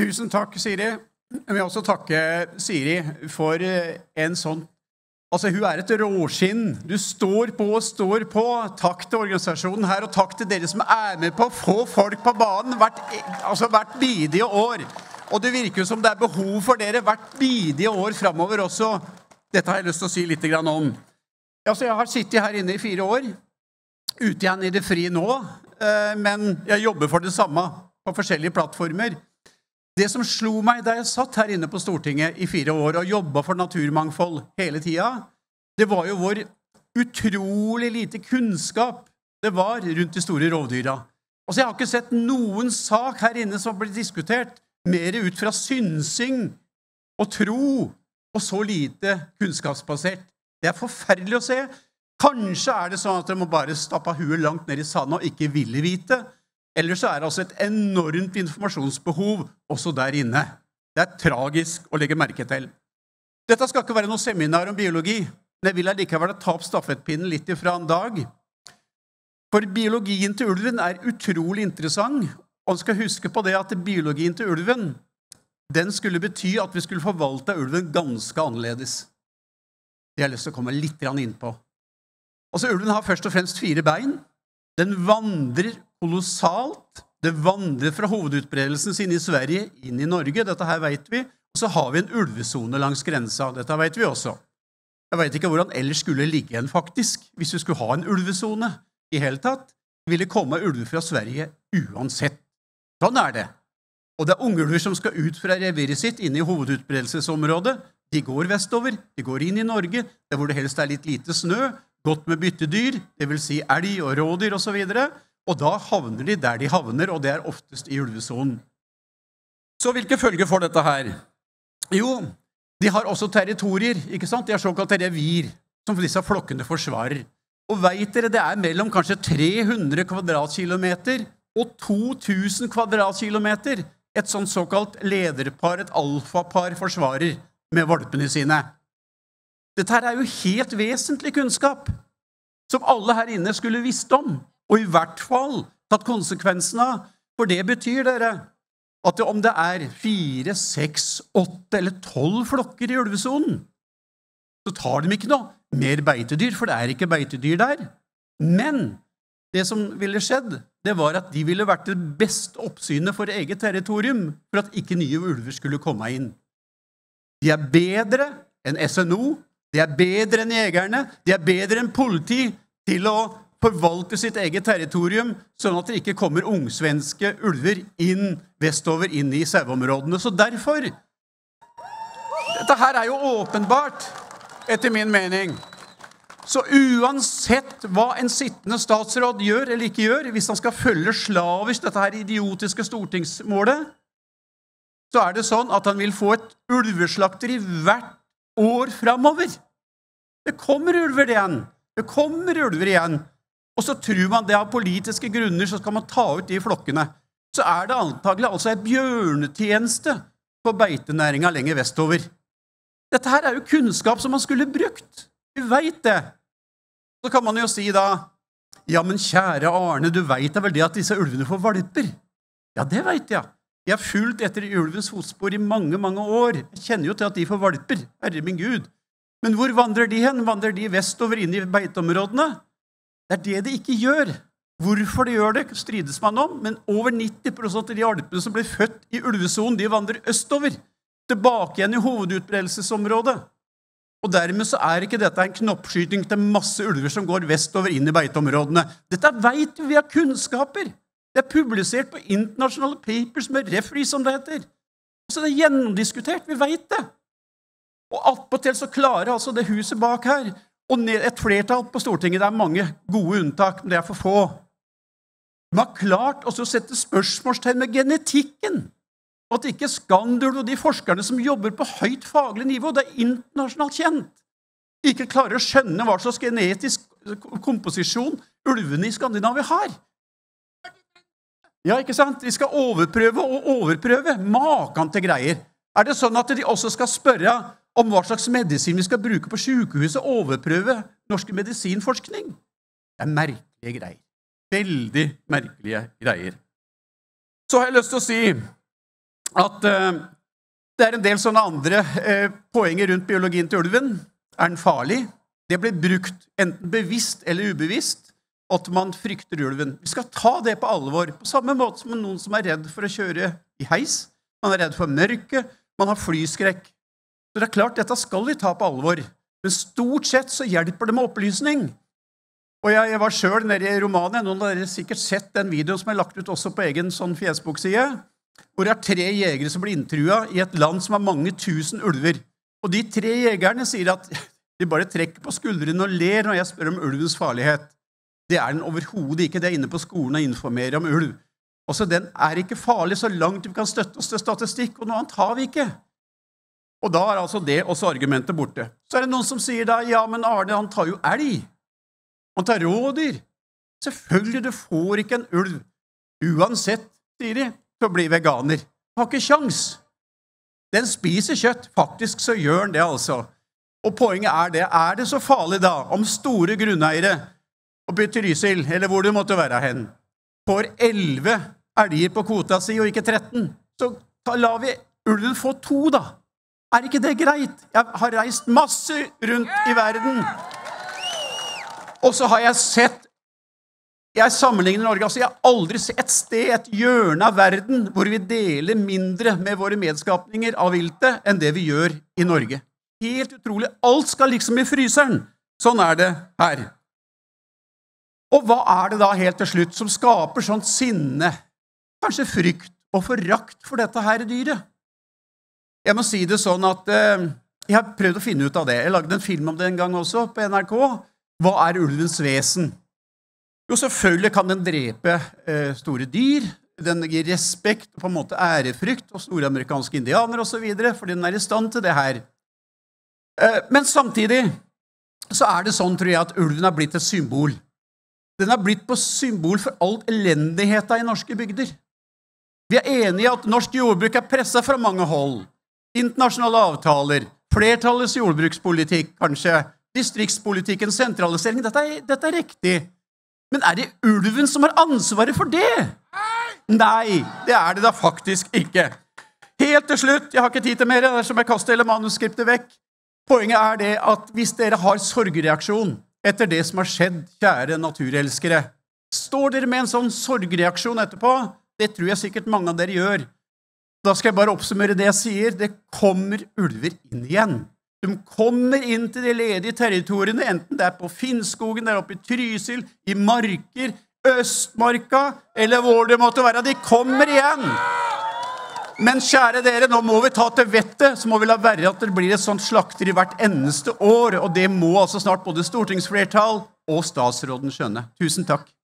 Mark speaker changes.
Speaker 1: Tusen takk, Siri. Jeg vil også takke Siri for en sånn... Altså, hun et råskinn. Du står på og står på. Takk til organisasjonen her, og takk til dere som med på å få folk på banen hvert bidige år. Og det virker jo som det behov for dere hvert bidige år fremover også. Dette har jeg lyst til å si litt om. Altså, jeg har sittet her inne i 4 år, ute igjen i det fri nå, men jeg jobber for det samme på forskjellige plattformer. Det som slo meg da jeg satt her inne på Stortinget i 4 år og jobbet for naturmangfold hele tiden, det var jo hvor utrolig lite kunnskap det var rundt de store rovdyra. Altså, jeg har ikke sett noen sak her inne som blir diskutert mer ut fra synsing og tro, og så lite kunnskapsbasert. Det forferdelig å se. Kanskje det sånn at de må bare stappe huet langt ned i sanden og ikke ville vite, eller så det altså et enormt informasjonsbehov også der inne. Det tragisk å legge merke til. Dette skal ikke være noe seminar om biologi, men jeg vil likevel ta opp stafettpinnen litt ifra en dag. For biologien til ulven utrolig interessant, og man skal huske på det at biologien til ulven, den skulle bety at vi skulle forvalte ulven ganske annerledes. Det har jeg lyst til å komme litt inn på. Altså, ulven har først og fremst 4 bein. Den vandrer kolossalt. Det vandrer fra hovedutbredelsen sin i Sverige inn i Norge. Dette her vet vi. Og så har vi en ulvesone langs grensa. Dette vet vi også. Jeg vet ikke hvordan ellers skulle ligge igjen faktisk, hvis vi skulle ha en ulvesone i hele tatt. Det ville komme ulver fra Sverige uansett. Sånn det. Og det ungulver som skal ut fra reviret sitt inn i hovedutbredelsesområdet. De går vestover, de går inn i Norge, der hvor det helst litt lite snø, godt med byttedyr, det vil si elg og rådyr og så videre, og da havner de der de havner, og det oftest i ulvesonen. Så hvilke følger får dette her? Jo, de har også territorier, ikke sant? De har såkalt revir, som disse flokkene forsvarer. Og vet dere, det mellom kanskje 300 kvadratkilometer og 2000 kvadratkilometer et sånt såkalt lederpar, et alfapar forsvarer med valpene sine. Dette her jo helt vesentlig kunnskap, som alle her inne skulle visst om, og i hvert fall tatt konsekvensen av, for det betyr dere, at om det 4, 6, 8 eller 12 flokker i ulvesonen, så tar de ikke noe mer beitedyr, for det ikke beitedyr der. Men det som ville skjedd, det var at de ville vært det beste oppsynet for eget territorium, for at ikke nye ulver skulle komme inn. De bedre enn SNO, de bedre enn jegerne, de bedre enn politi til å forvalte sitt eget territorium, sånn at det ikke kommer ungsvenske ulver inn vestover, inn i saueområdene. Så derfor, dette her jo åpenbart, etter min mening. Så uansett hva en sittende statsråd gjør eller ikke gjør, hvis han skal følge slavisk dette her idiotiske stortingsmålet, så det sånn at han vil få et ulveslakteri hvert år fremover. Det kommer ulver igjen. Det kommer ulver igjen. Og så tror man det av politiske grunner, så skal man ta ut de flokkene. Så det antagelig altså en bjørnetjeneste på beitenæringen lenger vestover. Dette her jo kunnskap som man skulle brukt. Vi vet det. Så kan man jo si da, ja, men kjære Arne, du vet da vel det at disse ulvene får valper? Ja, det vet jeg. Jeg har fulgt etter ulvens fotspor i mange, mange år. Jeg kjenner jo til at de får valper, herre min Gud. Men hvor vandrer de hen? Vandrer de vestover inn i beiteområdene? Det det de ikke gjør. Hvorfor de gjør det, strides man om, men over 90% av de valpene som blir født i ulvesonen, de vandrer østover, tilbake igjen i hovedutbredelsesområdet. Og dermed så ikke dette en knoppskyting til masse ulver som går vestover inn i beiteområdene. Dette vet vi har kunnskaper. Det publisert på internasjonale papers med referee, som det heter. Så det gjennomdiskutert, vi vet det. Og attpåtil så klarer altså det huset bak her, og et flertall på Stortinget, det mange gode unntak, men det for få. De har klart også å sette spørsmålstegn med genetikken. At ikke Skandul og de forskerne som jobber på høyt faglig nivå, det internasjonalt kjent, ikke klarer å skjønne hva slags genetisk komposisjon ulvene i Skandinavia har. Ja, ikke sant? De skal overprøve og overprøve. Maken til greier. Det sånn at de også skal spørre om hva slags medisin vi skal bruke på sykehuset og overprøve norsk medisinforskning? Det merkelige greier. Veldig merkelige greier. Så har jeg lyst til å si at det en del sånne andre poenger rundt biologien til ulven. Den farlig? Det blir brukt enten bevisst eller ubevisst at man frykter ulven. Vi skal ta det på alvor, på samme måte som noen som redd for å kjøre i heis. Man redd for mørke, man har flyskrekk. Så det klart, dette skal vi ta på alvor. Men stort sett så hjelper det med opplysning. Og jeg var selv nede i Romania, noen av dere har sikkert sett den videoen som lagt ut også på egen sånn Facebook-side, hvor det 3 jegere som blir intervjuet i et land som har mange tusen ulver. Og de 3 jegerne sier at de bare trekker på skuldrene og ler når jeg spør om ulvens farlighet. Det den overhodet ikke, det inne på skolen og informerer om ulv. Også den ikke farlig så langt vi kan støtte oss til statistikk, og noe annet har vi ikke. Og da altså det også argumentet borte. Så det noen som sier da, ja, men Arne, han tar jo elg. Han tar rådyr. Selvfølgelig, du får ikke en ulv. Uansett, sier de, til å bli veganer. Du har ikke sjans. Den spiser kjøtt. Faktisk så gjør den det, altså. Og poenget det, det så farlig da, om store grunneiere oppe i Trysil, eller hvor du måtte være hen, får 11 elger på kvota si, og ikke 13, så lar vi ulven få 2 da. Ikke det greit? Jeg har reist masse rundt i verden. Og så har jeg sett, jeg sammenligner Norge, altså jeg har aldri sett et sted, et hjørne av verden, hvor vi deler mindre med våre medskapninger av viltet enn det vi gjør i Norge. Helt utrolig. Alt skal liksom i fryseren. Sånn det her. Og hva det da helt til slutt som skaper sånt sinne, kanskje frykt og forakt for dette her dyret? Jeg må si det sånn at jeg har prøvd å finne ut av det. Jeg lagde en film om det en gang også på NRK. Hva ulvens vesen? Jo, selvfølgelig kan den drepe store dyr. Den gir respekt og på en måte ærefrykt hos nordamerikanske indianere og så videre, fordi den i stand til det her. Men samtidig så det sånn, tror jeg, at ulven har blitt et symbol. Den har blitt på symbol for all elendigheten i norske bygder. Vi enige at norsk jordbruk presset fra mange hold. Internasjonale avtaler, flertallets jordbrukspolitikk, kanskje, distriktspolitikken, sentralisering, dette riktig. Men det ulven som har ansvaret for det? Nei, det det da faktisk ikke. Helt til slutt, jeg har ikke tid til mer, det som jeg kaster hele manuskriptet vekk. Poenget det at hvis dere har sorgreaksjon etter det som har skjedd, kjære naturelskere, står dere med en sånn sorgreaksjon etterpå? Det tror jeg sikkert mange av dere gjør. Da skal jeg bare oppsummere det jeg sier. Det kommer ulver inn igjen. De kommer inn til de ledige territoriene, enten det på Finnskogen, der oppe i Trysil, i Marker, Østmarka, eller hvor det måtte være. De kommer igjen. Men kjære dere, nå må vi ta til vettet, så må vi la være at det blir et sånt slakteri hvert eneste år, og det må altså snart både stortingsflertall og statsråden skjønne. Tusen takk.